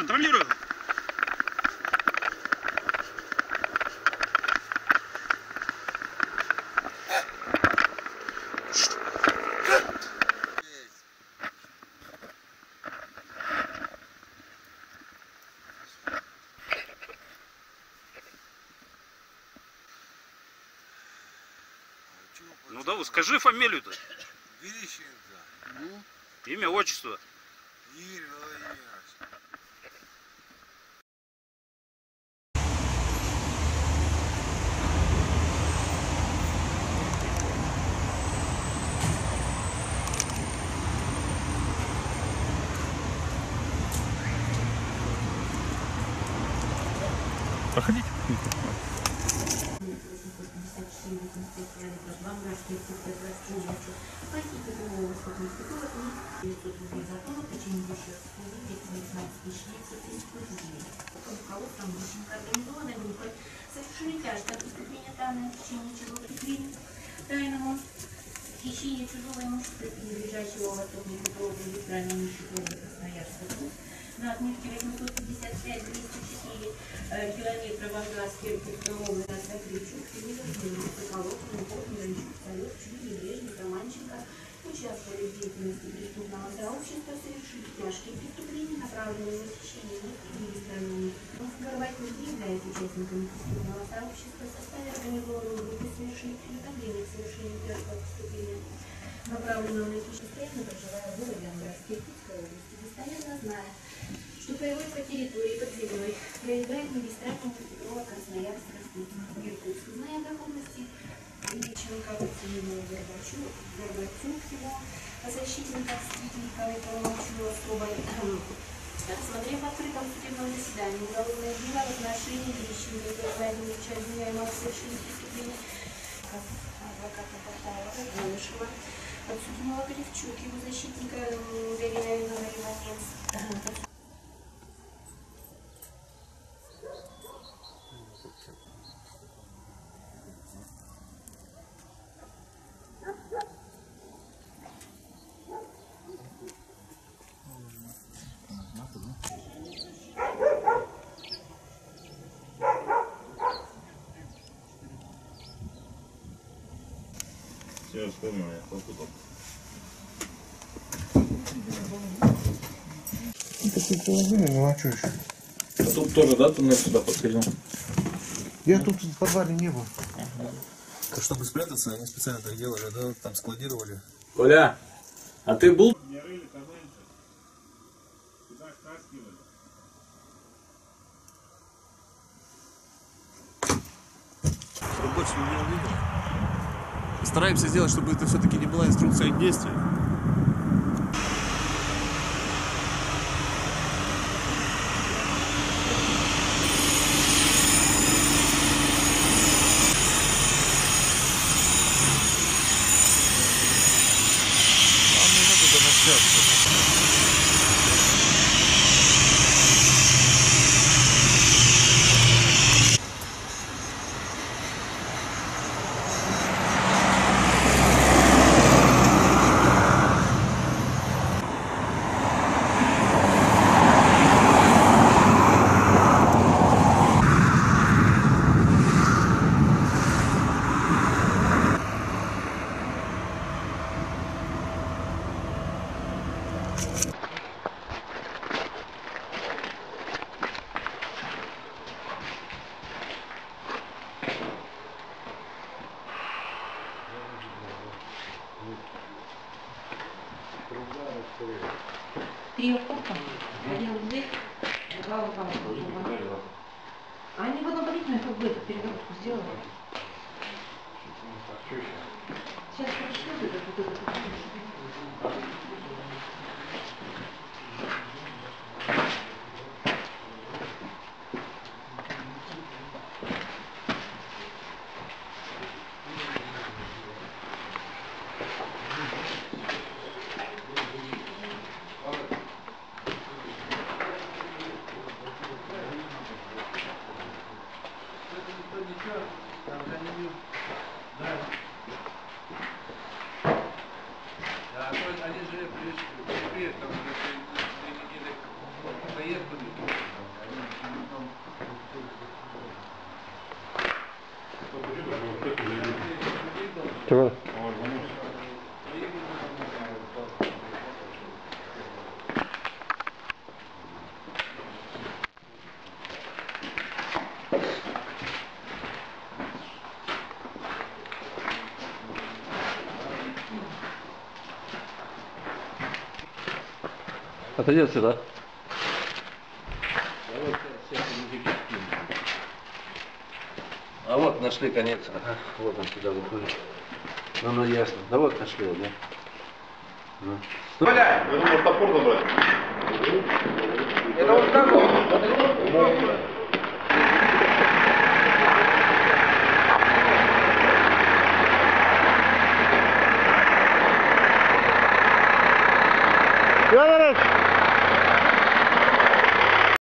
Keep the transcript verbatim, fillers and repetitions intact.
Контролирую. Ну да, скажи фамилию-то. Верещенко. Ну? Имя, отчество. Игорь Владимирович. Проходите. Тайному хищению чужого имущества и надлежащего восточника должен быть ранее нищего Красноярска. На отметке восемьсот пятьдесят пять двести четыре километра Волгоградской Петровой на Сокричук, Филиппов, Соколов, Луков, Миранчук, Солев, Чули, Брежнев, Романченко участвовали в деятельности преступного сообщества, совершили тяжкие преступления, направленные на хищение и страны. Горбатин не является участниками преступного сообщества, в составе организованной группы совершили приготовление к совершению тяжкого преступления, направленного на хищение, проживая в городе Ангарске Иркутской области, достоверно зная, что боевой по территории под землей проявляет магистратом Петрова Красноярска Иркутск, зная доходности Ильиченко, Василия Горбачева, Горбачев его, защитника Скитникова и Толмачева особо, рассмотрев в открытом судебном заседании уголовное дело в отношении Ильиченко и Владимировича, обвиняемого в совершении преступления адвоката Портала Голышева, подсудимого Грифчук, его защитника Галина Иванец. Все, вспомнил я, покупал. Такие приложения, ну а что еще? А тут тоже, да, туннель сюда подходил? Я тут в подвале не был. Ага. Чтобы спрятаться, они специально так делали, да, там складировали. Коля, а ты был? Не рыли тоннель, сюда стаскивали. Чтобы больше не увидел. Стараемся сделать, чтобы это все-таки не была инструкция к действию. Нам не надо туда начаться. Три окопа, один в дверь, два в окопа. Они в одном полетном как бы перегородку сделали. Сейчас прошлют этот вот этот. Да, они же пришли. Чего? Отойди отсюда. А вот нашли конец. Ага, вот он сюда выходит. Ну, ну ясно. Да вот нашли, да? Ну. Я думал, топор забрать. Это вот так вот.